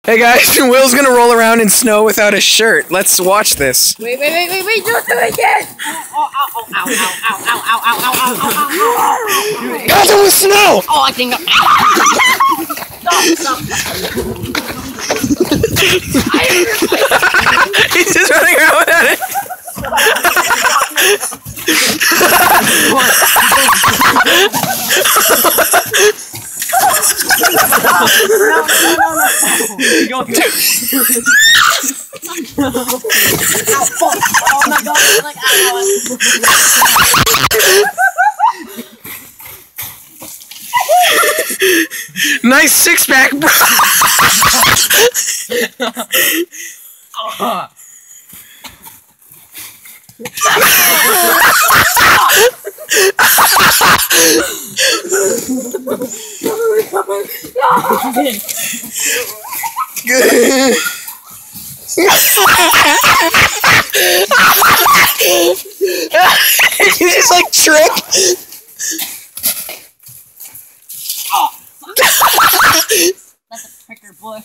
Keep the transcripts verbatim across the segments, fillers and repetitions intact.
Hey guys, Will's gonna roll around in snow without a shirt. Let's watch this. Wait, wait, wait, wait, wait, don't do it again! Oh, ow, ow, ow, ow, ow, ow, ow, ow, ow, ow, ow, ow, ow. Got him with snow! Oh, I think stop, stop. He's just running around without it. Go, go. Ow, fuck. Oh my god, I'm like, ow. Nice six pack, bro. uh. You just like trip. Oh, that's a pricker bush.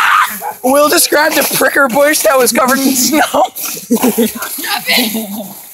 Will described a pricker bush that was covered in snow. Stop it!